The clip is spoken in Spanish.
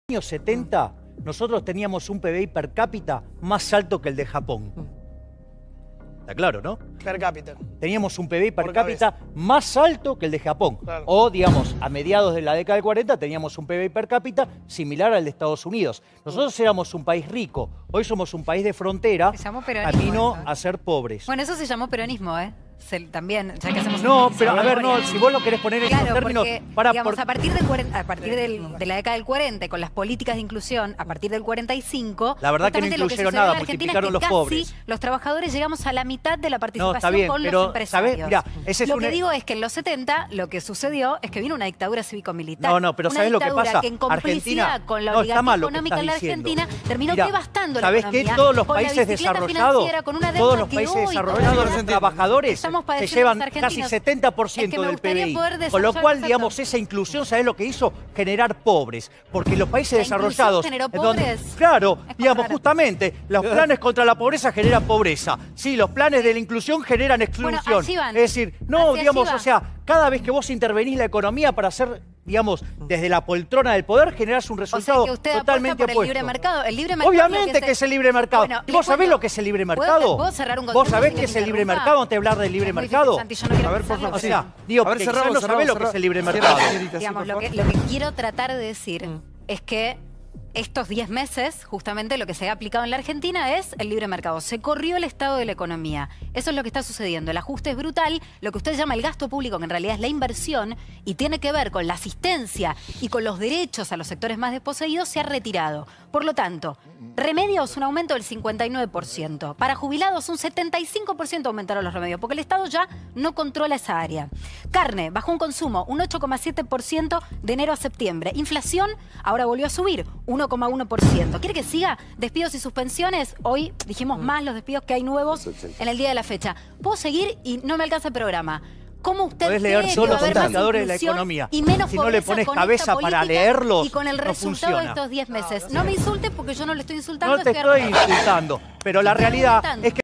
años 70 nosotros teníamos un PBI per cápita más alto que el de Japón. Está claro, ¿no? Per cápita. Teníamos un PBI per cápita más alto que el de Japón. Claro. O, digamos, a mediados de la década del 40 teníamos un PBI per cápita similar al de Estados Unidos. Nosotros éramos un país rico. Hoy somos un país de frontera, Se llamó peronismo, camino eso. a ser pobres. Bueno, eso se llamó peronismo, ¿eh? También, ya que hacemos No, una pero a ver, no, historia. si vos lo querés poner en esos Claro, términos... porque, digamos, a partir de la década del 40 y con las políticas de inclusión, a partir del 45... La verdad que no justamente lo incluyeron sucedió en nada, Argentina multiplicaron es los que pobres. casi los trabajadores llegamos a la mitad de la participación No, está bien, con pero, los empresarios. ¿sabés? Mirá, ese es lo un... que digo es que en los 70 lo que sucedió es que vino una dictadura cívico-militar. No, pero una ¿sabés lo que dictadura pasa? que en complicidad Argentina, con la no, está oligarquía mal lo que económica en la estás diciendo. Argentina terminó Mirá, devastando la ¿sabés economía. qué? Todos los con la países bicicleta desarrollados, financiera, con una deuda todos los que países hoy desarrollados, todavía los trabajadores estamos se padeciendo llevan los casi argentinos. 70% Es que me del gustaría PBI. poder Con lo desarrollar, cual, exacto. digamos, esa inclusión, ¿sabés lo que hizo? Generar pobres. Porque los países ¿La desarrollados... inclusión generó pobres? Claro, Es digamos, raro. justamente, los planes contra la pobreza generan pobreza. Sí, los planes de la inclusión generan exclusión. Bueno, allí van. Es decir, no, Hacia digamos, allí va. o sea, cada vez que vos intervenís la economía para hacer, digamos, desde la poltrona del poder, generás un O sea resultado que usted totalmente apuesta por el opuesto. libre mercado. El libre mercado Obviamente que es el libre mercado. Bueno, ¿Y le vos sabés cuento- lo que es el libre ¿Puedo- mercado? puedo cerrar un ¿Vos concepto sabés sin qué que es me el libre interrumpa? mercado antes de hablar del libre Es muy mercado? difícil, Santi, yo no quiero A ver, por pensarlo, favor, O pero- sea, digo, A ver, que cerramos, quizás no sabés cerramos, lo que es el libre cerramos. mercado. Cierra, señorita, sí, Digamos, por lo que favor. quiero tratar de decir es que estos 10 meses, justamente lo que se ha aplicado en la Argentina es el libre mercado. Se corrió el estado de la economía. Eso es lo que está sucediendo. El ajuste es brutal. Lo que usted llama el gasto público, que en realidad es la inversión, y tiene que ver con la asistencia y con los derechos a los sectores más desposeídos, se ha retirado. Por lo tanto, remedios, un aumento del 59%. Para jubilados, un 75% aumentaron los remedios, porque el Estado ya no controla esa área. Carne, bajó un consumo, un 8,7% de enero a septiembre. Inflación, ahora volvió a subir, 1,1%. ¿Quiere que siga? Despidos y suspensiones. Hoy dijimos más los despidos que hay nuevos en el día de la fecha. Puedo seguir y no me alcanza el programa. ¿Cómo usted Podés cree leer que solo va a haber más indicadores de la inclusión economía. y menos Si no le pobreza pones con cabeza esta para política leerlos, y con el no resultado de funciona. estos 10 meses? No me insulte porque yo no le estoy insultando. No te estoy argumentando. insultando, pero la realidad es que